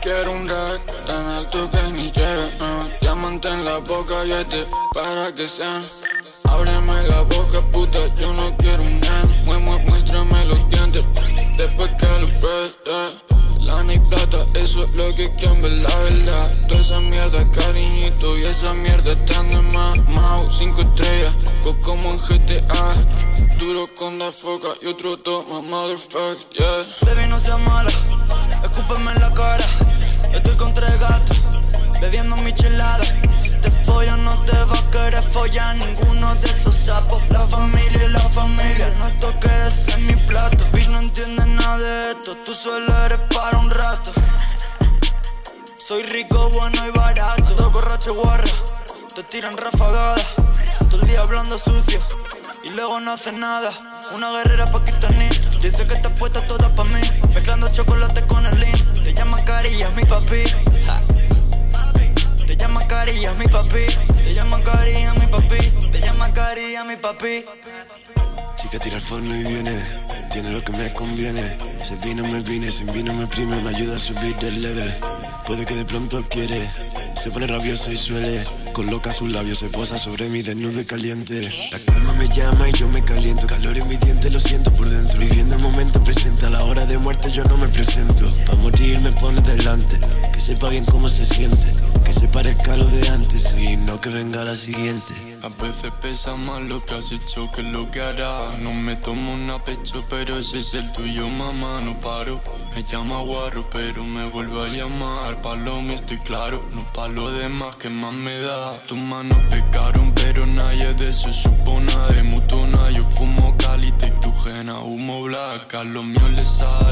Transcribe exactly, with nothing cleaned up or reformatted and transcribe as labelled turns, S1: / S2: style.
S1: quiero un rack tan alto que ni llega, uh, diamante en la boca y este para que sea. Ábreme la boca, puta, yo no quiero un nene. Mu mu muéstrame los dientes después que lo pruebe, yeah. Lana y plata, eso es lo que quiero ver, la verdad. Toda esa mierda, cariñito, y esa mierda están de más. Mau, cinco estrellas, como en G T A. Duro con la foca y otro toma, motherfucker, yeah.
S2: Baby, no seas mala, escúpeme en la cara. Estoy con tres gatos, bebiendo michelada. Si te follan no te va a querer follar ninguno de esos sapos. La familia y la familia, no toques en mi plato. Bitch, no entiendes nada de esto, tú solo eres para un rato. Soy rico, bueno y barato. Ando borracho guarra, te tiran rafagadas. Todo el día hablando sucio y luego no haces nada. Una guerrera pakistaní, dice que está puesta toda pa' mí. Mezclando chocolate con el lean. Te llama Carillas, mi papi, ja. Te llama Carillas, mi papi. Te llama Carillas, mi papi. Te llama Carillas, mi papi.
S3: Chica tira al forno y viene, tiene lo que me conviene. Sin vino me vine, sin vino me prime, me ayuda a subir del level. Puede que de pronto quiere, se pone rabiosa y suele. Coloca sus labios, se posa sobre mi desnudo y caliente. La calma me llama y yo me caliento. Calor en mi diente, lo siento por dentro. Viviendo el momento presente, a la hora de muerte yo no me presento. Pa' morir me pone delante, que sepa bien cómo se siente. Que se parezca a lo de antes y no que venga la siguiente.
S1: A veces pesa más lo que has hecho que lo que harás. No me tomo un a pecho, pero ese es el tuyo, mamá, no paro. Me llama guarro, pero me vuelve a llamar. Pa' lo mío estoy claro, no pa' lo demás que más me da. Tus manos pecaron, pero nadie de eso supo nada de mutona. Yo fumo calita y tu jena humo black, a lo mío le sabe.